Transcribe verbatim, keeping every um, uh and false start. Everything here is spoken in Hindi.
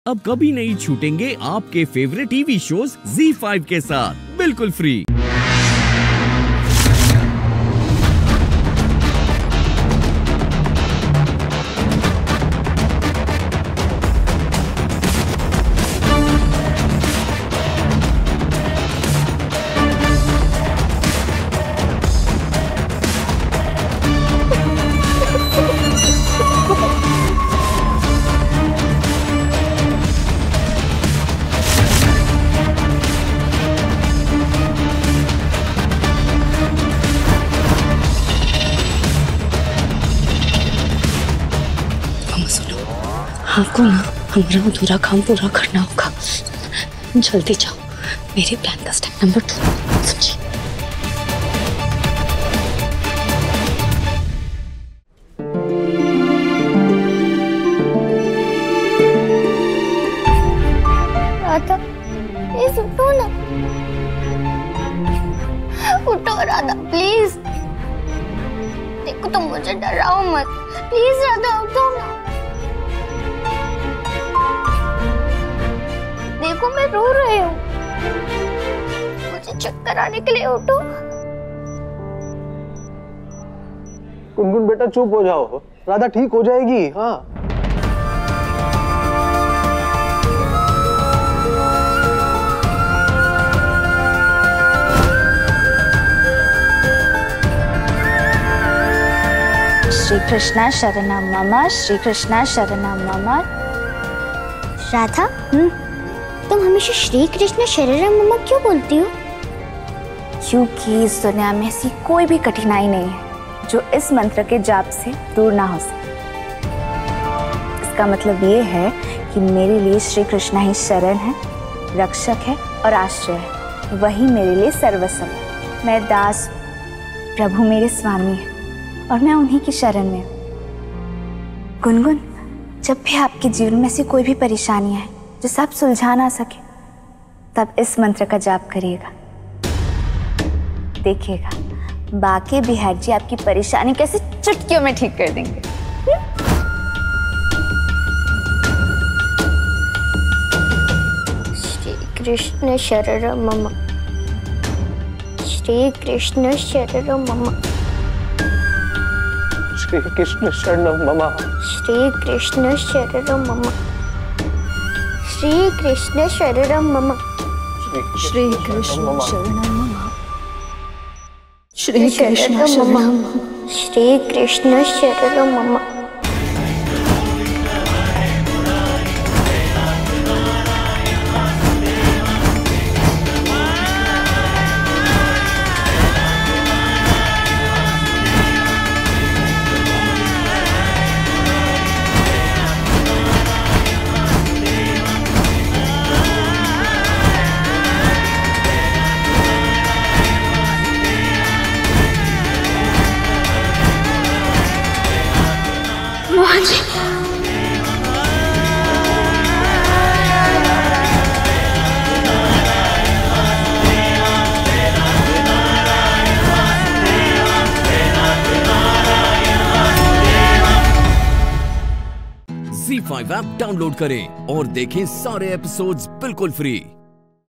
अब कभी नहीं छूटेंगे आपके favourite TV shows Zee five के साथ बिल्कुल फ्री। आपको ना हमारा अधूरा काम पूरा करना होगा। जल्दी जाओ, मेरे प्लान का स्टेप नंबर टू समझिए। राधा, प्लीज उठो ना, उठो राधा प्लीज। देखो तुम मुझे डराओ मत, प्लीज राधा उठो ना। देखो मैं रो रही हूँ, मुझे चक्कर आने के लिए उठो। गुनगुन बेटा चुप हो जाओ, राधा ठीक हो जाएगी। हाँ श्री कृष्णा शरणम मम, श्री कृष्णा शरणम मम। राधा, हम्म तुम हमेशा श्री कृष्ण शरणम मम क्यों बोलती हो? क्योंकि इस दुनिया में ऐसी कोई भी कठिनाई नहीं है जो इस मंत्र के जाप से दूर ना हो सके। इसका मतलब ये है कि मेरे लिए श्री कृष्ण ही शरण है, रक्षक है और आश्रय है। वही मेरे लिए सर्वस्व है। मैं दास, प्रभु मेरे स्वामी है और मैं उन्हीं की शरण में हूँ। गुनगुन, जब भी आपके जीवन में ऐसी कोई भी परेशानी है जो सब सुलझा ना सके, तब इस मंत्र का जाप करिएगा। देखिएगा बाकी बिहार जी आपकी परेशानी कैसे चुटकियों में ठीक कर देंगे। श्री कृष्ण शरणम मम, श्री कृष्ण शरणम मम, श्री कृष्ण शरणम मम, श्री कृष्ण शरणम मम, श्री कृष्ण शरणम मम, श्री कृष्ण शरणम मम, श्री कृष्ण शरणम, श्री कृष्ण शरणम मम। Mohan ji, Zee five app download करें और देखें सारे एपिसोड्स बिल्कुल फ्री।